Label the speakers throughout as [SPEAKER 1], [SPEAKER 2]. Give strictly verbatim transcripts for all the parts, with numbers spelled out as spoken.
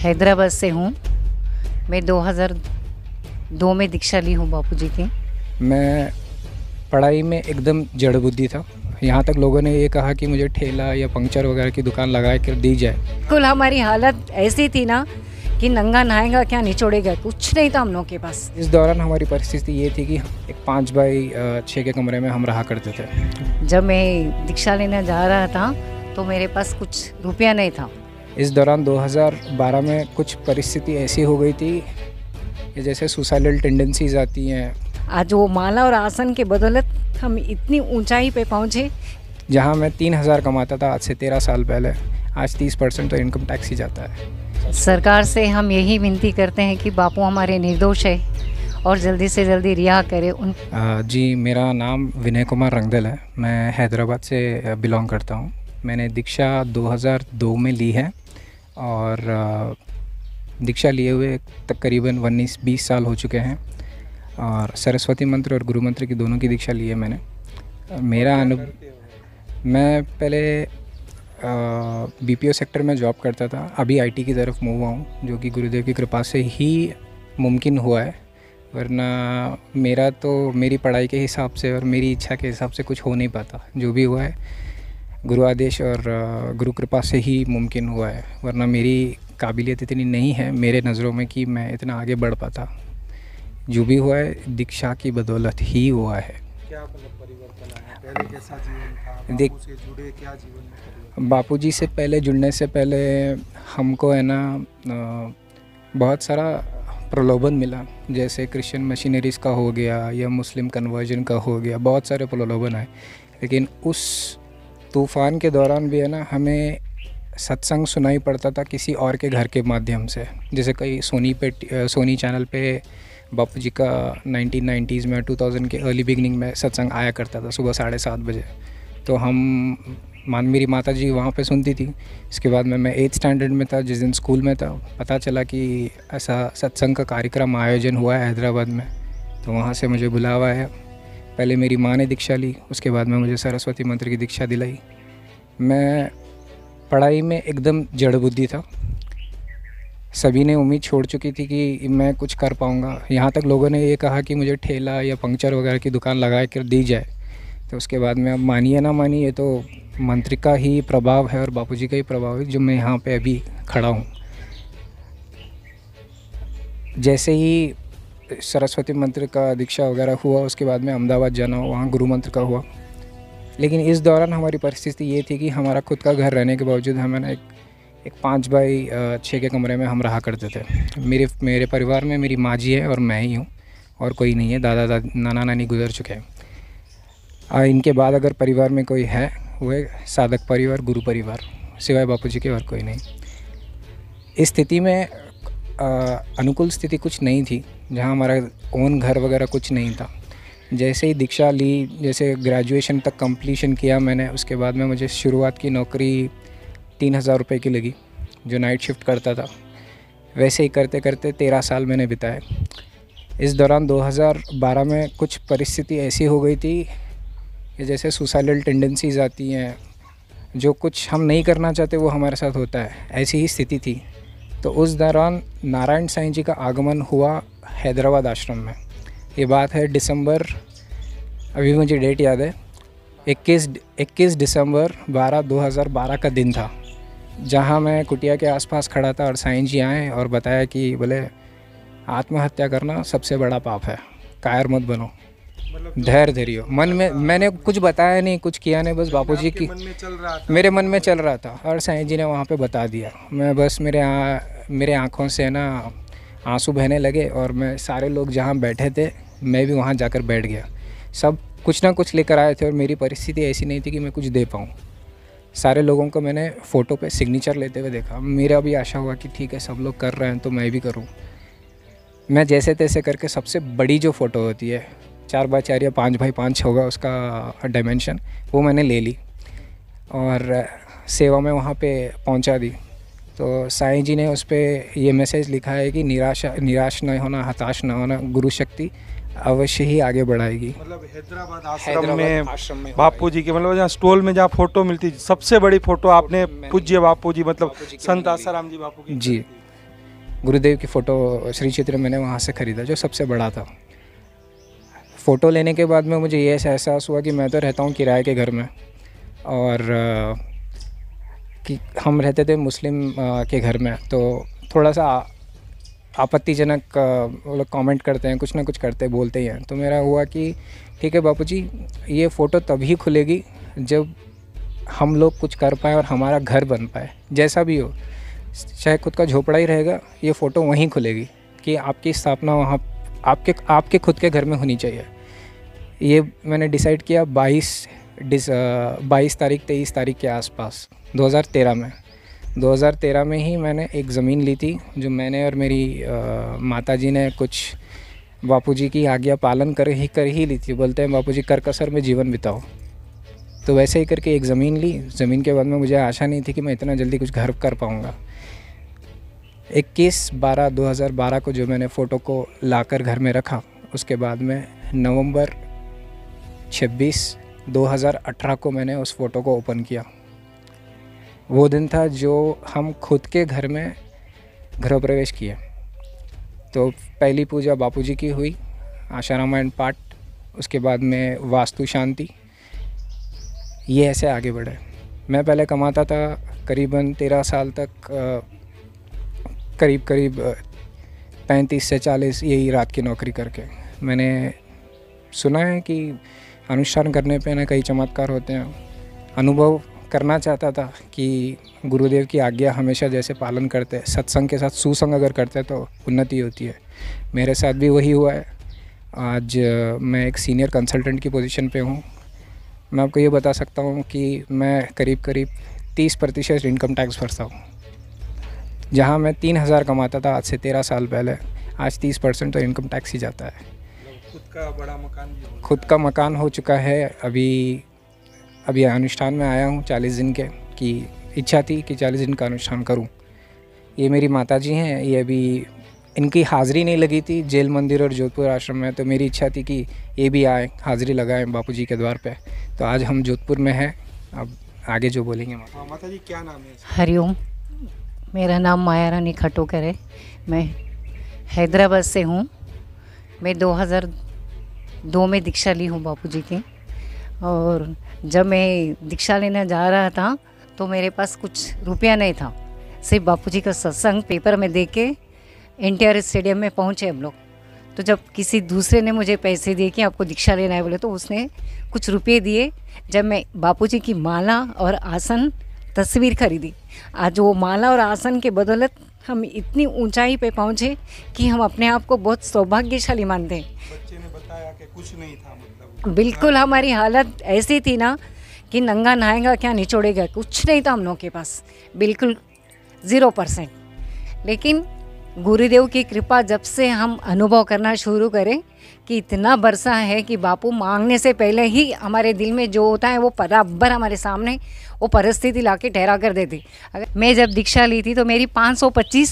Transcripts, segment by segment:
[SPEAKER 1] हैदराबाद से हूँ। मैं दो हज़ार दो में दीक्षा ली हूँ बापूजी की।
[SPEAKER 2] मैं पढ़ाई में एकदम जड़ बुद्धि था। यहाँ तक लोगों ने ये कहा कि मुझे ठेला या पंक्चर वगैरह की दुकान लगा कर दी जाए।
[SPEAKER 1] बिल्कुल हमारी हालत ऐसी थी ना कि नंगा नहाएगा क्या निचोड़ेगा, कुछ नहीं था हम लोग के पास।
[SPEAKER 2] इस दौरान हमारी परिस्थिति ये थी कि एक पाँच बाई छः के कमरे में हम रहा करते थे।
[SPEAKER 1] जब मैं दीक्षा लेने जा रहा था तो मेरे पास कुछ रुपया नहीं था।
[SPEAKER 2] इस दौरान दो हज़ार बारह में कुछ परिस्थिति ऐसी हो गई थी कि जैसे सुसाइडल टेंडेंसीज आती हैं।
[SPEAKER 1] आज वो माला और आसन के बदौलत हम इतनी ऊंचाई पे पहुँचे।
[SPEAKER 2] जहाँ मैं तीन हज़ार कमाता था आज से तेरह साल पहले, आज तीस परसेंट तो इनकम टैक्स ही जाता है।
[SPEAKER 1] सरकार से हम यही विनती करते हैं कि बापू हमारे निर्दोष है और जल्दी से जल्दी रिहा करें उन।
[SPEAKER 2] आ, जी, मेरा नाम विनय कुमार रंगदल है। मैं हैदराबाद से बिलोंग करता हूँ। मैंने दीक्षा दो हज़ार दो में ली है और दीक्षा लिए हुए तकरीबन उन्नीस बीस साल हो चुके हैं और सरस्वती मंत्र और गुरु मंत्र की दोनों की दीक्षा ली है मैंने। मेरा अनुभव, मैं पहले बीपीओ सेक्टर में जॉब करता था, अभी आईटी की तरफ मूव हुआ हूँ, जो कि गुरुदेव की कृपा से ही मुमकिन हुआ है। वरना मेरा तो मेरी पढ़ाई के हिसाब से और मेरी इच्छा के हिसाब से कुछ हो नहीं पाता। जो भी हुआ है गुरु आदेश और गुरु कृपा से ही मुमकिन हुआ है, वरना मेरी काबिलियत इतनी नहीं है मेरे नज़रों में कि मैं इतना आगे बढ़ पाता। जो भी हुआ है दीक्षा की बदौलत ही हुआ है।
[SPEAKER 3] क्या मतलब परिवर्तन आया? पहले कैसा जीवन था?
[SPEAKER 2] देख,
[SPEAKER 3] बापू से जुड़े, क्या जीवन में परिवर्तन?
[SPEAKER 2] बापूजी से पहले जुड़ने से पहले हमको है ना बहुत सारा प्रलोभन मिला, जैसे क्रिश्चियन मशीनरीज़ का हो गया या मुस्लिम कन्वर्जन का हो गया, बहुत सारे प्रलोभन आए। लेकिन उस तूफ़ान के दौरान भी है ना हमें सत्संग सुनाई पड़ता था किसी और के घर के माध्यम से। जैसे कई सोनी पे सोनी चैनल पे बापूजी का नाइनटीन नाइंटीज़ में टू थाउज़ेंड के अर्ली बिगनिंग में सत्संग आया करता था सुबह साढ़े सात बजे। तो हम मान मेरी माता जी वहाँ पे सुनती थी। इसके बाद में मैं एट्थ स्टैंडर्ड में था, जिस दिन स्कूल में था, पता चला कि ऐसा सत्संग का कार्यक्रम आयोजन हुआ है हैदराबाद में। तो वहाँ से मुझे बुलावा है। पहले मेरी माँ ने दीक्षा ली, उसके बाद में मुझे सरस्वती मंत्र की दीक्षा दिलाई। मैं पढ़ाई में एकदम जड़ बुद्धि था। सभी ने उम्मीद छोड़ चुकी थी कि मैं कुछ कर पाऊँगा। यहाँ तक लोगों ने ये कहा कि मुझे ठेला या पंक्चर वगैरह की दुकान लगा कर दी जाए। तो उसके बाद में अब मानिए ना मानिए, ये तो मंत्र का ही प्रभाव है और बापूजी का ही प्रभाव है जो मैं यहाँ पे अभी खड़ा हूँ। जैसे ही सरस्वती मंत्र का दीक्षा वगैरह हुआ, उसके बाद में अहमदाबाद जाना हुआ, वहाँ गुरु मंत्र का हुआ। लेकिन इस दौरान हमारी परिस्थिति ये थी कि हमारा खुद का घर रहने के बावजूद हमें एक एक पाँच बाई छः के कमरे में हम रहा करते थे। मेरे मेरे परिवार में मेरी माँ जी है और मैं ही हूँ और कोई नहीं है। दादा दादी नाना नानी गुजर चुके हैं। इनके बाद अगर परिवार में कोई है वो है साधक परिवार, गुरु परिवार, सिवाय बापूजी के और कोई नहीं। इस स्थिति में आ, अनुकूल स्थिति कुछ नहीं थी, जहाँ हमारा ओन घर वगैरह कुछ नहीं था। जैसे ही दीक्षा ली, जैसे ग्रेजुएशन तक कंप्लीशन किया मैंने, उसके बाद में मुझे शुरुआत की नौकरी तीन हज़ार रुपये की लगी, जो नाइट शिफ्ट करता था। वैसे ही करते करते तेरह साल मैंने बिताए। इस दौरान दो हज़ार बारह में कुछ परिस्थिति ऐसी हो गई थी कि जैसे सुसाइडल टेंडेंसीज आती हैं, जो कुछ हम नहीं करना चाहते वो हमारे साथ होता है, ऐसी ही स्थिति थी। तो उस दौरान नारायण साईं जी का आगमन हुआ हैदराबाद आश्रम में। ये बात है दिसंबर, अभी मुझे डेट याद है, इक्कीस इक्कीस दिसंबर बारह दो हज़ार बारह का दिन था, जहाँ मैं कुटिया के आसपास खड़ा था और साईं जी आए और बताया कि बोले आत्महत्या करना सबसे बड़ा पाप है, कायर मत बनो, धैर्य धैर्य। मन में मैंने कुछ बताया नहीं, कुछ किया नहीं, बस बापूजी की
[SPEAKER 3] मन में चल रहा था।
[SPEAKER 2] मेरे मन में चल रहा था और साईं जी ने वहाँ पे बता दिया। मैं बस मेरे आ, मेरे आँखों से ना आंसू बहने लगे और मैं सारे लोग जहाँ बैठे थे मैं भी वहाँ जाकर बैठ गया। सब कुछ ना कुछ लेकर आए थे और मेरी परिस्थिति ऐसी नहीं थी कि मैं कुछ दे पाऊँ। सारे लोगों को मैंने फ़ोटो पे सिग्नेचर लेते हुए देखा। मेरा भी आशा हुआ कि ठीक है, सब लोग कर रहे हैं तो मैं भी करूँ। मैं जैसे तैसे करके सबसे बड़ी जो फ़ोटो होती है, चार बाई चार या पाँच बाई पाँच होगा उसका डायमेंशन, वो मैंने ले ली और सेवा में वहाँ पे पहुँचा दी। तो साईं जी ने उस पर ये मैसेज लिखा है कि निराशा निराश न होना, हताश न होना, गुरु शक्ति अवश्य ही आगे बढ़ाएगी।
[SPEAKER 3] मतलब हैदराबाद आश्रम में, में बापूजी के मतलब जहाँ स्टॉल में जहाँ फोटो मिलती, सबसे बड़ी फोटो आपने पूज्य बापूजी मतलब संत आसाराम जी बापू की
[SPEAKER 2] जी। गुरुदेव की फ़ोटो श्री चित्र मैंने वहाँ से ख़रीदा जो सबसे बड़ा था। फ़ोटो लेने के बाद में मुझे ये एहसास हुआ कि मैं तो रहता हूँ किराए के घर में और कि हम रहते थे मुस्लिम के घर में, तो थोड़ा सा आपत्तिजनक वो लोग कमेंट करते हैं, कुछ ना कुछ करते बोलते ही हैं। तो मेरा हुआ कि ठीक है बापूजी, ये फ़ोटो तभी खुलेगी जब हम लोग कुछ कर पाए और हमारा घर बन पाए, जैसा भी हो, चाहे खुद का झोपड़ा ही रहेगा, ये फ़ोटो वहीं खुलेगी कि आपकी स्थापना वहाँ आपके आपके खुद के घर में होनी चाहिए। ये मैंने डिसाइड किया बाईस बाईस तारीख तेईस तारीख के आसपास दो हज़ार तेरह में दो हज़ार तेरह में ही मैंने एक ज़मीन ली थी, जो मैंने और मेरी आ, माताजी ने कुछ बापूजी की आज्ञा पालन कर ही कर ही ली थी। बोलते हैं बापूजी कर कसर में जीवन बिताओ, तो वैसे ही करके एक ज़मीन ली। ज़मीन के बाद में मुझे आशा नहीं थी कि मैं इतना जल्दी कुछ घर कर पाऊँगा। इक्कीस बारह दो हज़ार बारह को जो मैंने फ़ोटो को लाकर घर में रखा, उसके बाद में नवंबर छब्बीस दो हज़ार अठारह को मैंने उस फ़ोटो को ओपन किया। वो दिन था जो हम खुद के घर में गृह प्रवेश किए। तो पहली पूजा बापूजी की हुई, आशा रामायण पाठ, उसके बाद में वास्तु शांति, ये ऐसे आगे बढ़े। मैं पहले कमाता था करीबन तेरह साल तक, करीब करीब पैंतीस से चालीस यही रात की नौकरी करके। मैंने सुना है कि अनुष्ठान करने पे ना कई चमत्कार होते हैं। अनुभव करना चाहता था कि गुरुदेव की आज्ञा हमेशा जैसे पालन करते, सत्संग के साथ सुसंग अगर करते तो उन्नति होती है। मेरे साथ भी वही हुआ है। आज मैं एक सीनियर कंसल्टेंट की पोजीशन पे हूँ। मैं आपको ये बता सकता हूँ कि मैं करीब करीब तीस प्रतिशत इनकम टैक्स भरता हूँ। जहाँ मैं तीन हज़ार कमाता था आज से तेरह साल पहले, आज तीस परसेंट तो इनकम टैक्स ही जाता है।
[SPEAKER 3] खुद का बड़ा मकान भी हो
[SPEAKER 2] खुद का मकान हो चुका है। अभी अभी अनुष्ठान में आया हूँ चालीस दिन के, कि इच्छा थी कि चालीस दिन का अनुष्ठान करूँ। ये मेरी माताजी हैं, ये अभी इनकी हाज़िरी नहीं लगी थी जेल मंदिर और जोधपुर आश्रम में, तो मेरी इच्छा थी कि ये भी आए, हाज़िरी लगाएं बापूजी के द्वार पे। तो आज हम जोधपुर में हैं। अब आगे जो बोलेंगे माता।
[SPEAKER 3] माता जी क्या नाम है?
[SPEAKER 1] हरिओम, मेरा नाम माया रानी खटोकर है। मैं हैदराबाद से हूँ। मैं दो हज़ार दो में दीक्षा ली हूँ बापूजी की, और जब मैं दीक्षा लेने जा रहा था तो मेरे पास कुछ रुपया नहीं था। सिर्फ बापूजी का सत्संग पेपर में देख के एन टी आर स्टेडियम में पहुँचे हम लोग। तो जब किसी दूसरे ने मुझे पैसे दिए कि आपको दीक्षा लेना है बोले, तो उसने कुछ रुपये दिए। जब मैं बापूजी की माला और आसन तस्वीर खरीदी, आज वो माला और आसन के बदौलत हम इतनी ऊंचाई पे पहुँचे कि हम अपने आप को बहुत सौभाग्यशाली मानते हैं।
[SPEAKER 3] बच्चे ने बताया कि कुछ नहीं था, मतलब
[SPEAKER 1] बिल्कुल हमारी हालत ऐसी थी ना कि नंगा नहाएगा क्या निचोड़ेगा, कुछ नहीं था हम लोगों के पास, बिल्कुल ज़ीरो परसेंट। लेकिन गुरुदेव की कृपा जब से हम अनुभव करना शुरू करें कि इतना बरसा है कि बापू मांगने से पहले ही हमारे दिल में जो होता है वो बराबर हमारे सामने वो परिस्थिति लाके ठहरा कर देती। अगर मैं जब दीक्षा ली थी तो मेरी पाँच सौ पच्चीस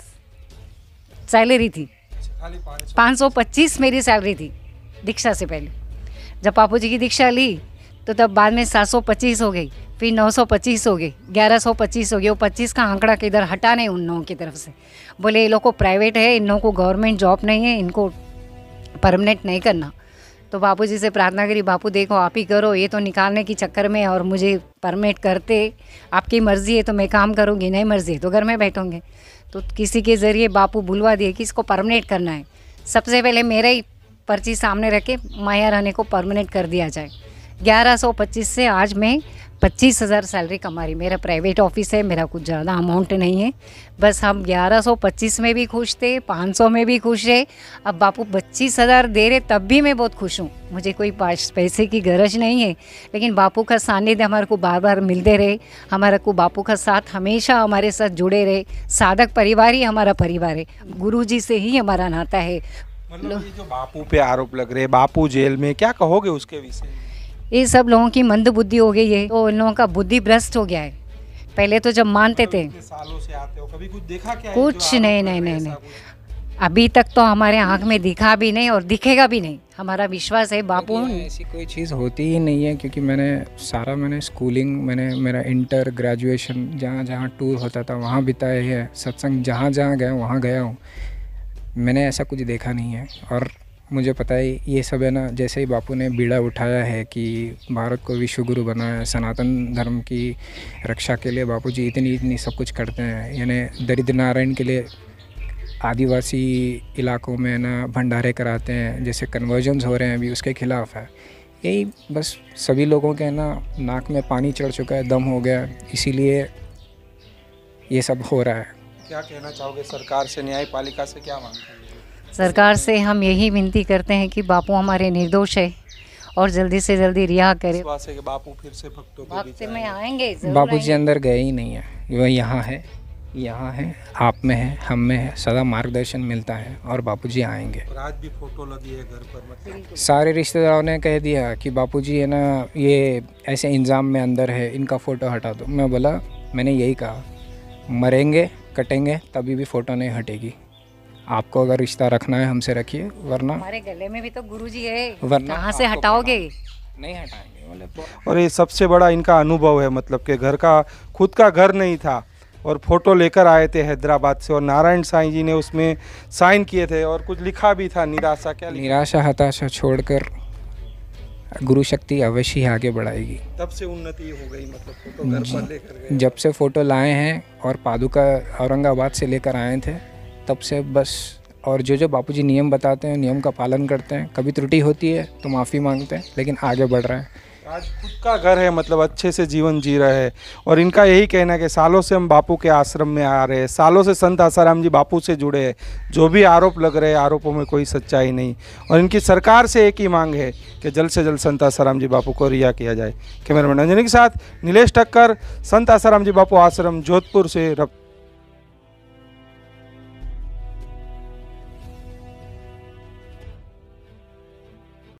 [SPEAKER 1] सैलरी थी, पाँच सौ पच्चीस मेरी सैलरी थी दीक्षा से पहले। जब बापू जी की दीक्षा ली तो तब बाद में सात सौ पच्चीस हो गई, फिर नौ सौ पच्चीस हो गई, ग्यारह सौ पच्चीस हो गई। वो पच्चीस का आंकड़ा किधर हटा नहीं उन लोगों की तरफ से। बोले ये लोग को प्राइवेट है, इन लोगों को गवर्नमेंट जॉब नहीं है, इनको परमानेंट नहीं करना। तो बापूजी से प्रार्थना करी, बापू देखो आप ही करो, ये तो निकालने की चक्कर में और मुझे परमानेंट करते, आपकी मर्ज़ी है तो मैं काम करूँगी, नहीं मर्ज़ी है तो घर में बैठूँगे। तो किसी के ज़रिए बापू बुलवा दिए कि इसको परमानेंट करना है। सबसे पहले मेरा ही पर्ची सामने रख के माया रानी को परमानेंट कर दिया जाए। ग्यारह सौ पच्चीस से आज मैं पच्चीस हज़ार सैलरी कमा रही। मेरा प्राइवेट ऑफिस है, मेरा कुछ ज़्यादा अमाउंट नहीं है, बस हम ग्यारह सौ पच्चीस में भी खुश थे, पाँच सौ में भी खुश है। अब बापू पच्चीस हज़ार दे रहे तब भी मैं बहुत खुश हूँ। मुझे कोई पैसे की गरज नहीं है, लेकिन बापू का सानिध्य हमारे को बार बार मिलते रहे, हमारे को बापू का साथ हमेशा हमारे साथ जुड़े रहे। साधक परिवार ही हमारा परिवार है, गुरु जी से ही हमारा नाता है।
[SPEAKER 3] मतलब ये जो बापू पे आरोप लग रहे, बापू जेल में, क्या कहोगे उसके विषय में?
[SPEAKER 1] ये सब लोगों की मंद बुद्धि हो गई है, तो इन लोगों का बुद्धि भ्रष्ट हो गया है। पहले तो जब मानते थे,
[SPEAKER 3] सालों से आते हो, कभी कुछ देखा क्या है?
[SPEAKER 1] कुछ नहीं नहीं नहीं नहीं अभी तक तो हमारे आँख में दिखा भी नहीं और दिखेगा भी नहीं। हमारा विश्वास है बापू।
[SPEAKER 2] ऐसी कोई चीज़ होती ही नहीं है, क्योंकि मैंने सारा मैंने स्कूलिंग मैंने मेरा इंटर ग्रेजुएशन जहाँ जहाँ टूर होता था वहाँ बिताए है, सत्संग जहाँ जहाँ गया वहाँ गया हूँ, मैंने ऐसा कुछ देखा नहीं है। और मुझे पता है ये सब है ना, जैसे ही बापू ने बीड़ा उठाया है कि भारत को विश्व गुरु बनाया, सनातन धर्म की रक्षा के लिए बापू जी इतनी इतनी सब कुछ करते हैं। यानी दरिद्र नारायण के लिए आदिवासी इलाकों में ना भंडारे कराते हैं, जैसे कन्वर्जन्स हो रहे हैं अभी उसके ख़िलाफ़ है। यही बस सभी लोगों के ना नाक में पानी चढ़ चुका है, दम हो गया, इसीलिए ये सब हो रहा है।
[SPEAKER 3] क्या कहना चाहोगे सरकार से, न्यायपालिका से क्या मांग करेंगे?
[SPEAKER 1] सरकार से हम यही विनती करते हैं कि बापू हमारे निर्दोष है और जल्दी से जल्दी रिहा करे।
[SPEAKER 3] विश्वास है कि बापू फिर से भक्तों के बीच
[SPEAKER 1] भक्त में आएंगे।
[SPEAKER 2] बापू जी अंदर गए ही नहीं है, वह यहाँ है, यहाँ है, आप में है, हम में है, सदा मार्गदर्शन मिलता है और बापू जी आएंगे।
[SPEAKER 3] और आज भी फोटो लगी है घर पर, मतलब
[SPEAKER 2] सारे रिश्तेदारों ने कह दिया कि बापू जी है ना ये ऐसे इंजाम में अंदर है, इनका फ़ोटो हटा दो। मैं बोला, मैंने यही कहा, मरेंगे कटेंगे तभी भी फ़ोटो नहीं हटेगी। आपको अगर रिश्ता रखना है हमसे रखिए, वरना
[SPEAKER 1] हमारे गले में भी तो गुरुजी है,
[SPEAKER 2] वरना
[SPEAKER 1] कहाँ से हटाओगे?
[SPEAKER 2] नहीं हटाएंगे। मतलब
[SPEAKER 3] और ये सबसे बड़ा इनका अनुभव है, मतलब कि घर का खुद का घर नहीं था और फोटो लेकर आए थे हैदराबाद से, और नारायण साईं जी ने उसमें साइन किए थे और कुछ लिखा भी था, निराशा क्या लिखा?
[SPEAKER 2] निराशा हताशा छोड़कर गुरु शक्ति अवश्य ही आगे बढ़ाएगी।
[SPEAKER 3] तब से उन्नति हो गई, मतलब फोटो घर पर लेकर गए।
[SPEAKER 2] जब से फ़ोटो लाए हैं और पादुका औरंगाबाद से लेकर आए थे तब से बस, और जो जो बापूजी नियम बताते हैं नियम का पालन करते हैं। कभी त्रुटि होती है तो माफ़ी मांगते हैं, लेकिन आगे बढ़ रहे हैं।
[SPEAKER 3] आज खुद का घर है, मतलब अच्छे से जीवन जी रहे हैं। और इनका यही कहना है कि सालों से हम बापू के आश्रम में आ रहे हैं, सालों से संत आसाराम जी बापू से जुड़े हैं। जो भी आरोप लग रहे हैं, आरोपों में कोई सच्चाई नहीं। और इनकी सरकार से एक ही मांग है कि जल्द से जल्द संत आसाराम जी बापू को रिहा किया जाए। कैमरामैन अंजनी के साथ नीलेश ठक्कर, संत आसाराम जी बापू आश्रम, जोधपुर से।